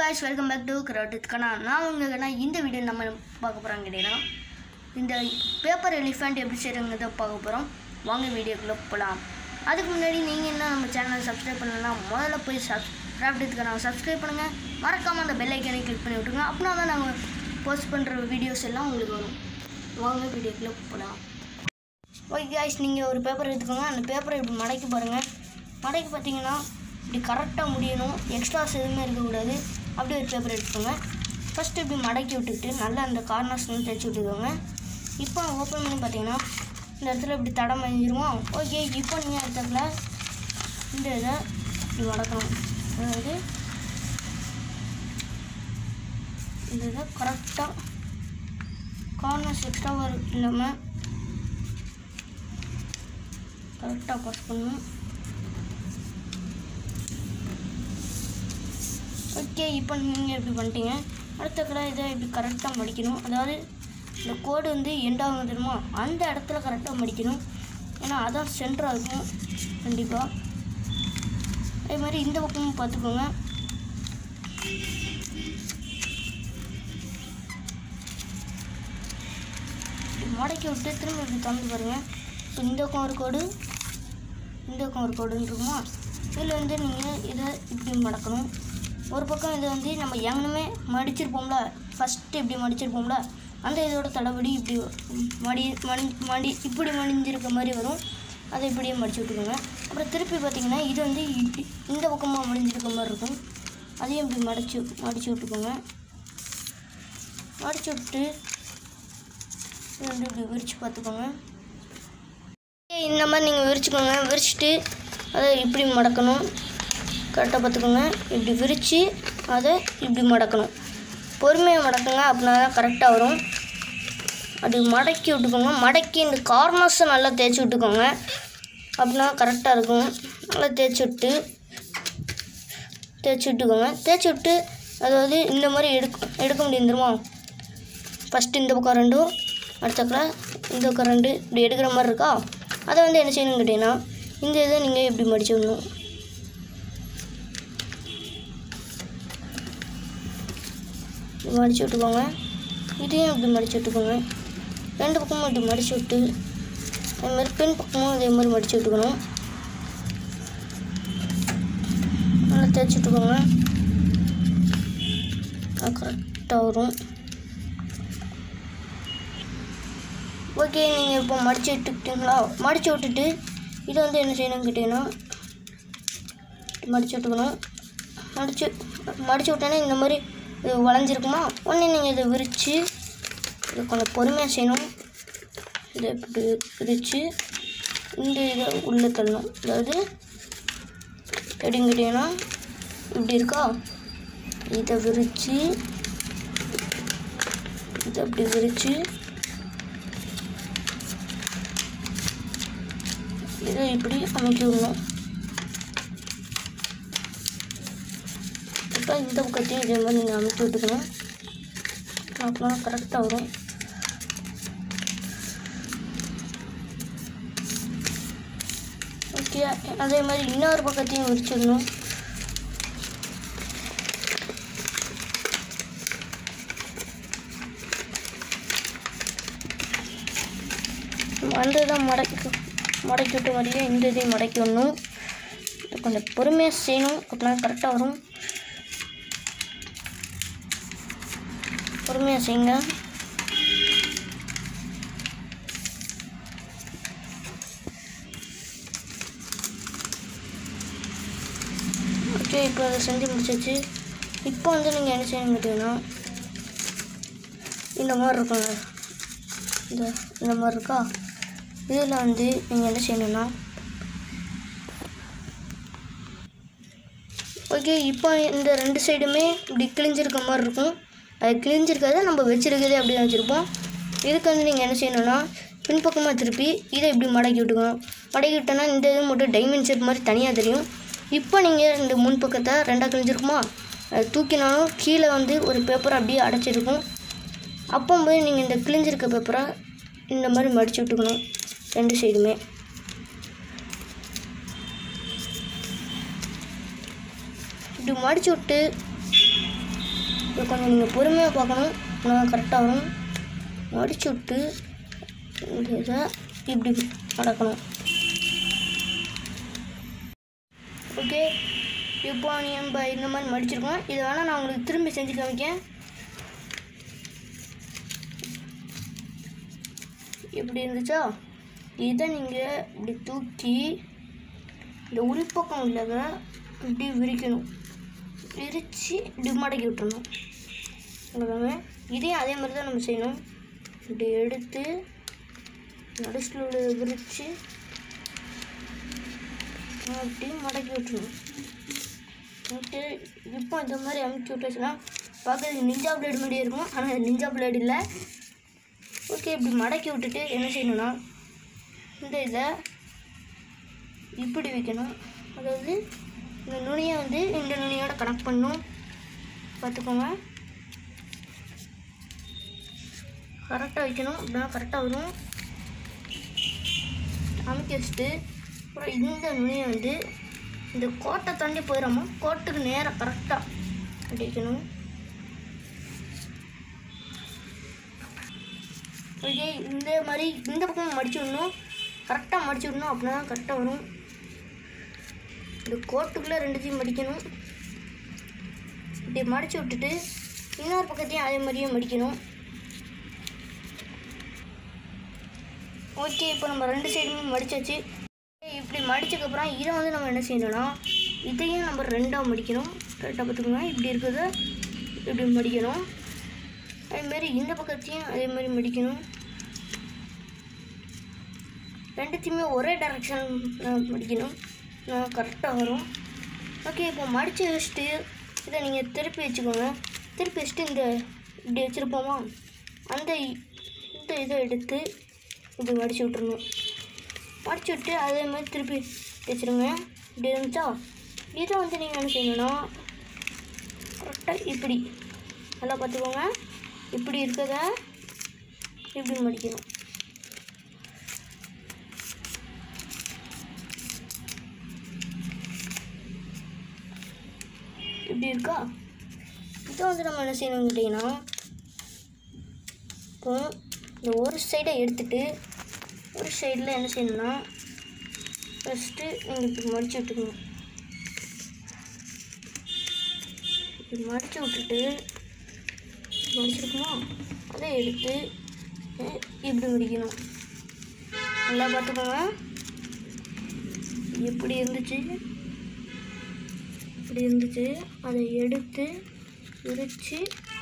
guys, welcome back to Karatith Kana. நான் உங்ககிட்ட இந்த வீடியோ நம்ம பார்க்க போகிறோம் கேட்டீங்கன்னா இந்த பேப்பர் எலிஃபெண்ட் எப்படி செய்கிறத பார்க்க போகிறோம். வாங்க வீடியோக்குள்ளே போகலாம். அதுக்கு முன்னாடி நீங்கள் என்ன நம்ம சேனலை சப்ஸ்கிரைப் பண்ணலன்னா முதல்ல போய் Karatith Kana சப்ஸ்கிரைப் பண்ணுங்கள். மறக்காமல் அந்த பெல் ஐக்கனை கிளிக் பண்ணி விட்டுருங்க. அப்படின்னா தான் நாங்கள் போஸ்ட் பண்ணுற வீடியோஸ் எல்லாம் உங்களுக்கு வரும். வாங்க வீடியோக்குள்ளே போகலாம். ஓகே guys, நீங்கள் ஒரு பேப்பர் எடுத்துக்கோங்க. அந்த பேப்பரை இப்படி மடக்கி பாருங்கள். மடக்கி பார்த்தீங்கன்னா இப்படி கரெக்டாக முடியணும், எக்ஸ்ட்ராஸ் எதுவுமே இருக்கக்கூடாது. அப்படியே ஒரு பேப்பர் எடுத்துக்கோங்க. ஃபஸ்ட்டு இப்படி மடக்கி விட்டுக்கிட்டு நல்லா அந்த கார்னர்ஸ்லாம் தைச்சி விட்டுக்கோங்க. இப்போ ஓப்பன் பண்ணி பார்த்தீங்கன்னா இந்த இடத்துல இப்படி தடம் மறைஞ்சிருவோம். ஓகே, இப்போ நீங்கள் இடத்துல இந்த இதை இப்படி மடக்கணும். அதாவது இந்த இதை கரெக்டாக கார்னர்ஸ் எக்ஸ்ட்ராவாக இல்லாமல் கரெக்டாக பாஸ் பண்ணணும். ஓகே, இப்போ நீங்கள் எப்படி பண்ணிட்டீங்க. அடுத்த கடை இதை இப்படி கரெக்டாக மடிக்கணும். அதாவது இந்த கோடு வந்து எண்டாகும் தெரியுமா, அந்த இடத்துல கரெக்டாக மடிக்கணும். ஏன்னா அதான் சென்டராக இருக்கும் கண்டிப்பாக. அதே மாதிரி இந்த பக்கமும் பார்த்துக்கோங்க. மடக்கி விட்டு திரும்ப இப்படி தந்து பாருங்கள். இப்போ இந்த பக்கம் ஒரு கோடு, இந்த பக்கம் ஒரு கோடுன்னு இருக்குமா. இதில் வந்து நீங்கள் இதை இப்படி மடக்கணும். ஒரு பக்கம் இதை வந்து நம்ம எங்கனுமே மடிச்சிருப்போம்ல, ஃபஸ்ட்டு இப்படி மடிச்சிருப்போம்ல, அந்த இதோட தடபடி இப்படி இப்படி மடிஞ்சிருக்க மாதிரி வரும். அதை இப்படியே மடித்து விட்டுக்கோங்க. அப்புறம் திருப்பி பார்த்திங்கன்னா இது வந்து இப்படி இந்த பக்கமாக மடிஞ்சிருக்க மாதிரி இருக்கும். அதையும் இப்படி மடித்து விட்டுக்கோங்க. மடித்து விட்டு இது வந்து இப்படி விரித்து பார்த்துக்கோங்க. இந்த மாதிரி நீங்கள் விரிச்சுக்கோங்க. விரிச்சிட்டு அதை இப்படி மடக்கணும். கரெக்டாக பார்த்துக்கோங்க. இப்படி விரித்து அதை இப்படி மடக்கணும். பொறுமையாக மடக்குங்க, அப்படின்னா தான் கரெக்டாக வரும். அப்படி மடக்கி விட்டுக்கோங்க. மடக்கி இந்த கார்னர்ஸை நல்லா தேய்ச்சி விட்டுக்கோங்க. அப்படின்னா கரெக்டாக இருக்கும். நல்லா தேய்ச்சி விட்டுக்கோங்க. தேய்ச்சி விட்டு அதாவது இந்த மாதிரி எடுக்க முடியும் தெரியுமா. ஃபஸ்ட்டு இந்த பக்கம் ரெண்டும், அடுத்தக்கல இந்த பக்கம் ரெண்டு, இப்படி எடுக்கிற மாதிரி இருக்கா. அதை வந்து என்ன செய்யணும்னு கேட்டிங்கன்னா இந்த இதை நீங்கள் இப்படி மடித்து விடணும். மடித்து விட்டுக்கோங்க. இதையும் இப்படி மடித்து விட்டுக்கோங்க. ரெண்டு பக்கமும் இப்படி மடித்து விட்டு அதேமாதிரி பின் பக்கமும் இதே மாதிரி மடித்து விட்டுக்கணும். நல்லா தேய்ச்சி விட்டுக்கோங்க. அது கரெக்டாக வரும். ஓகே, நீங்கள் இப்போ மடித்து விட்டுக்கிட்டீங்களா. மடித்து விட்டுட்டு இதை வந்து என்ன செய்யணும்னு கேட்டிங்கன்னா மடித்து விட்டுக்கணும். மடித்து விட்டோன்னே இந்த மாதிரி இது வளைஞ்சிருக்குமா, உடனே நீங்கள் இதை விரித்து இதை கொஞ்சம் பொறுமையாக செய்யணும். இதை இப்படி விரித்து இந்த இதை உள்ளே தள்ளணும். அதாவது எப்படின்னு கேட்டிங்கன்னா இப்படி இருக்கா, இதை விரித்து இதை அப்படி விரித்து இதை இப்படி அமைக்கி விடணும். இப்போ இந்த பக்கத்தையும் இதே மாதிரி நீங்கள் அமைத்து விட்டுக்கணும். அப்படின்னா கரெக்டாக வரும். ஓகே, அதே மாதிரி இன்னொரு பக்கத்தையும் விரிச்சிடணும். அந்த இதை மடக்கி விட்ட மாதிரியே இந்த இதையும் மடக்கி விடணும். கொஞ்சம் பொறுமையாக செய்யணும். அப்படின்னா கரெக்டாக வரும். பொறுமையாக செய்யுங்க. ஓகே, இப்போ அதை செஞ்சு முடிச்சாச்சு. இப்போ வந்து நீங்கள் என்ன செய்யணும் கேட்டிங்கன்னா இந்த மாதிரி இருக்குங்க, இந்த மாதிரி இருக்கா. இதில் வந்து நீங்கள் என்ன செய்யணுன்னா ஓகே, இப்போ இந்த ரெண்டு சைடுமே இப்படி கிழிஞ்சிருக்க மாதிரி இருக்கும். அது கிழிஞ்சிருக்கிறத நம்ம வச்சுருக்கிறதே அப்படி தான் வச்சுருப்போம். இதுக்கு வந்து நீங்கள் என்ன செய்யணுன்னா பின்பக்கமாக திருப்பி இதை இப்படி மடக்கி விட்டுக்கணும். மடக்கி விட்டோன்னா இந்த இது மட்டும் டைமண்ட் ஷேப் மாதிரி தனியாக தெரியும். இப்போ நீங்கள் இந்த முன்பக்கத்தை ரெண்டாக கிழிஞ்சிருக்குமா, அது தூக்கினாலும் கீழே வந்து ஒரு பேப்பரை அப்படியே அடைச்சிருக்கும். அப்போ போய் நீங்கள் இந்த கிழிஞ்சிருக்க பேப்பரை இந்த மாதிரி மடித்து விட்டுக்கணும் ரெண்டு சைடுமே. இப்படி மடிச்சு விட்டு இது கொஞ்சம் நீங்கள் பொறுமையாக பார்க்கணும், ஆனால் கரெக்டாக வரும். மடிச்சு விட்டு இதை இப்படி மடக்கணும். ஓகே, இப்போ நம்ம இந்த மாதிரி மடிச்சிருக்கோம். இதை வேணால் நான் உங்களுக்கு திரும்பி செஞ்சு காமிக்கேன். எப்படி இருந்துச்சா? இதை நீங்கள் இப்படி தூக்கி இந்த உள்பக்கம் உள்ளத இப்படி விரிக்கணும். விரித்து இப்படி மடக்கி விட்டுறணும். அவ்வளோதாங்க. இதையும் அதே மாதிரி தான் நம்ம செய்யணும். இப்படி எடுத்து நடுசில் உள்ளதை விரித்து அப்படி மடக்கி விட்டுருணும். ஓகே, இப்போ இந்த மாதிரி அமுக்கி விட்டுச்சுன்னா பார்க்குறதுக்கு நிஞ்சா பிளேடு மாதிரியே இருக்கும், ஆனால் அது நிஞ்சா பிளேடு இல்லை. ஓகே, இப்படி மடக்கி விட்டுட்டு என்ன செய்யணும்னா இந்த இதை இப்படி வைக்கணும். அதாவது இந்த நுனியை வந்து இந்த நுனியோட கனெக்ட் பண்ணணும். பார்த்துக்கோங்க, கரெக்டாக வைக்கணும். அப்படின்னா கரெக்டாக வரும். அமுக்கி வச்சுட்டு அப்புறம் இந்த நுனியை வந்து இந்த கோட்டை தாண்டி போயிடாம கோட்டுக்கு நேராக கரெக்டாக அப்படி வைக்கணும். ஓகே, இந்த மாதிரி இந்த பக்கம் மடிச்சு விடணும். கரெக்டாக மடிச்சு விடணும். அப்படின்னா தான் கரெக்டாக வரும். இந்த கோட்டுக்குள்ளே ரெண்டுத்தையும் மடிக்கணும். இப்படி மடித்து விட்டுட்டு இன்னொரு பக்கத்தையும் அதே மாதிரியே மடிக்கணும். ஓகே, இப்போ நம்ம ரெண்டு சைடுமே மடித்தாச்சு. இப்படி மடித்ததுக்கப்புறம் இதை வந்து நம்ம என்ன செய்யணும்னா இதையும் நம்ம ரெண்டாக மடிக்கணும். கரெக்டாக பார்த்துக்கோங்க. இப்படி இருக்கிறத இப்படி மடிக்கணும். அதேமாரி இந்த பக்கத்தையும் அதே மாதிரி மடிக்கணும். ரெண்டுத்தையுமே ஒரே டைரெக்ஷன் மடிக்கணும். கரெக்டாக வரும். ஓகே, இப்போ மடித்து வச்சுட்டு இதை நீங்கள் திருப்பி வச்சுக்கோங்க. திருப்பி வச்சுட்டு இந்த இப்படி வச்சுருப்போமா அந்த இதை எடுத்து இப்படி மடித்து விட்டுருணும். மடித்து விட்டு அதே மாதிரி திருப்பி வச்சுருங்க. இப்படி இருந்துச்சா? இதை வந்து நீங்கள் என்ன செய்யணும்னா கரெக்டாக இப்படி நல்லா பார்த்துக்கோங்க. இப்படி இருக்கிறத இப்படி மடிக்கணும். இப்படி இருக்கா? இதை வந்து நம்ம என்ன செய்யணும் கேட்டிங்கன்னா இப்போ இந்த ஒரு சைடை எடுத்துகிட்டு ஒரு சைடில் என்ன செய்யணும்னா ஃபஸ்ட்டு நீங்கள் இப்படி மடித்து விட்டுக்கணும். இப்படி மடித்து விட்டுட்டு மடிச்சிருக்கணும். அதை எடுத்து இப்படி முடிக்கணும். நல்லா பார்த்துக்கோங்க. எப்படி இருந்துச்சு? இப்படி இருந்துச்சு. அதை எடுத்து விரித்து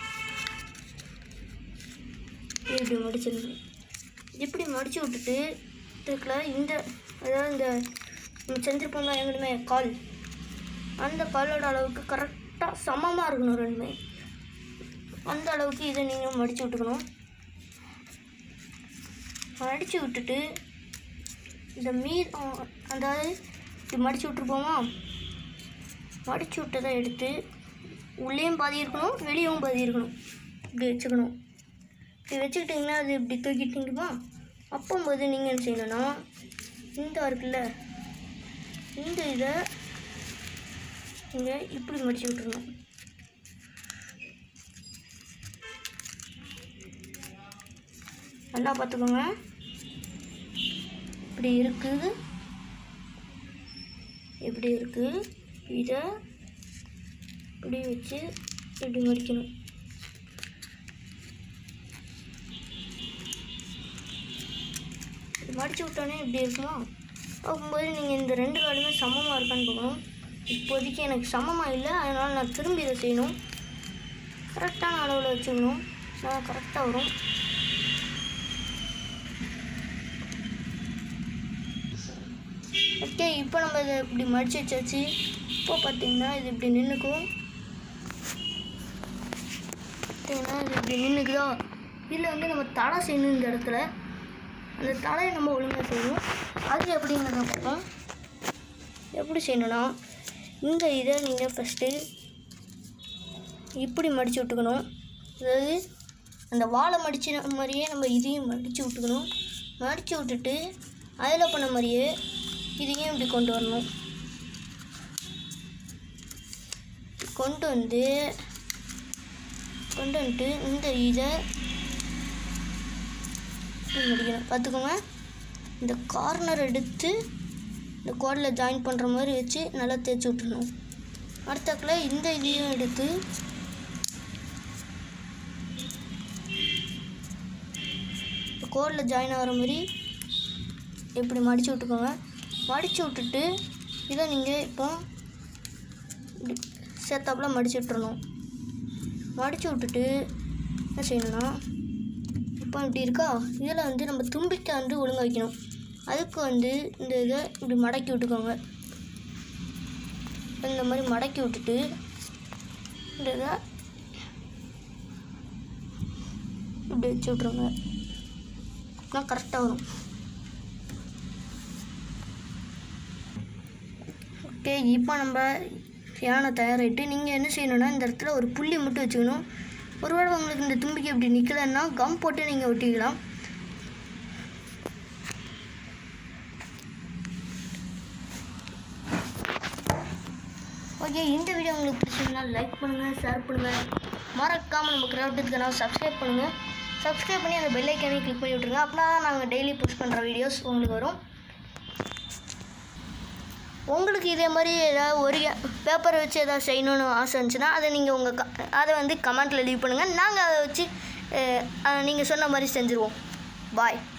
இப்படி மடிச்சிடணும். இப்படி மடித்து விட்டுட்டு இதுக்குள்ள இந்த அதாவது இந்த நம்ம செஞ்சுருப்போம்னா ரெண்டுமே கால் அந்த காலோட அளவுக்கு கரெக்டாக சமமாக இருக்கணும். ரெண்டுமே அந்த அளவுக்கு இதை நீங்கள் மடித்து விட்டுக்கணும். மடித்து விட்டுட்டு இந்த அதாவது இப்படி மடித்து விட்டுருப்போமா மடித்து விட்டதை எடுத்து உள்ளேயும் பாதி இருக்கணும், வெளியவும் பாதி இருக்கணும். இப்படி வச்சுக்கணும். இப்படி வச்சுக்கிட்டிங்கன்னா அது இப்படி தூக்கிட்டிங்கம்மா அப்போம்போது நீங்கள் என்ன செய்யணும்னா இந்த இருக்குல்ல இந்த இதை நீங்கள் இப்படி மடித்து விட்டுருணும். நல்லா பார்த்துக்கோங்க. இப்படி இருக்குது. இப்படி இருக்குது. இதை இப்படி வச்சு இப்படி மடிக்கணும். மடித்து விட்டோன்னே இப்படி இருக்குமா பார்க்கும்போது நீங்கள் இந்த ரெண்டு காலுமே சமமாக இருக்கான்னு பார்க்கணும். இப்போதைக்கு எனக்கு சமமாக இல்லை, அதனால் நான் திரும்பி இதை செய்யணும். கரெக்டான அளவில் வச்சுக்கணும். நான் கரெக்டாக வரும். ஓகே, இப்போ நம்ம இதை இப்படி மடித்து வச்சாச்சு. இப்போ பார்த்தீங்கன்னா இது இப்படி நின்றுக்கும். பார்த்தீங்கன்னா இது இப்படி நின்றுக்குதா? இதில் வந்து நம்ம தலை செய்யணும். இந்த இடத்துல அந்த தலையை நம்ம ஒழுங்காக செய்யணும். அது எப்படிங்கிறத பார்ப்போம். எப்படி செய்யணும்னா இந்த இதை நீங்கள் ஃபஸ்ட்டு இப்படி மடித்து விட்டுக்கணும். அதாவது அந்த வாழை மடித்த மாதிரியே நம்ம இதையும் மடித்து விட்டுக்கணும். மடித்து விட்டுட்டு அதில் பண்ண மாதிரியே இதையும் இப்படி கொண்டு வரணும். கொண்டு வந்து கொண்டு வந்துட்டு இந்த இதை முடிக்கணும். பார்த்துக்கோங்க, இந்த கார்னர் எடுத்து இந்த கோடில் ஜாயின் பண்ணுற மாதிரி வச்சு நல்லா தேய்ச்சி விட்டுணும். அடுத்தாக்கில் இந்த இதையும் எடுத்து கோடில் ஜாயின் ஆகிற மாதிரி இப்படி மடித்து விட்டுக்கோங்க. மடித்து விட்டுட்டு இதை நீங்கள் இப்போ சேர்த்தாப்பில் மடித்து விட்டுறணும். மடித்து விட்டுட்டு என்ன செய்யணும்னா, இப்போ இப்படி இருக்கா, இதில் வந்து நம்ம தும்பிக்கை வந்து ஒழுங்காக வைக்கணும். அதுக்கு வந்து இந்த இதை இப்படி மடக்கி விட்டுக்கோங்க. இந்த மாதிரி மடக்கி விட்டுட்டு இந்த இதை இப்படி வச்சு விட்ருங்க. நான் கரெக்டாக வரும். ஓகே, இப்போ நம்ம யானை தயாராகிட்டு நீங்கள் என்ன செய்யணுன்னா, இந்த இடத்துல ஒரு புள்ளி மட்டும் வச்சுக்கணும். ஒருவேளை உங்களுக்கு இந்த தும்பிக்கை இப்படி நிற்கலைன்னா கம் போட்டு நீங்கள் ஒட்டிக்கலாம். ஓகே, இந்த வீடியோ உங்களுக்கு பிடிச்சிருந்தா லைக் பண்ணுங்கள், ஷேர் பண்ணுங்கள். மறக்காமல் நம்ம கிராஃப்ட் சேனல் சப்ஸ்கிரைப் பண்ணுங்கள். சப்ஸ்கிரைப் பண்ணி அந்த பெல் ஐக்கானே கிளிக் பண்ணி விட்ருங்க. அப்படின்னா தான் நாங்கள் டெய்லி புஷ் பண்ணுற வீடியோஸ் உங்களுக்கு வரும். உங்களுக்கு இதே மாதிரி ஏதாவது ஒரு பேப்பரை வச்சு எதாவது செய்யணுன்னு ஆசை இருந்துச்சுன்னா அதை நீங்கள் அதை வந்து கமெண்ட்டில் லீவ் பண்ணுங்கள். நாங்கள் அதை வச்சு நீங்கள் சொன்ன மாதிரி செஞ்சுருவோம். பாய்.